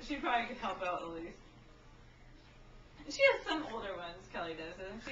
She probably could help out at least. She has some older ones, Kelly does, doesn't she?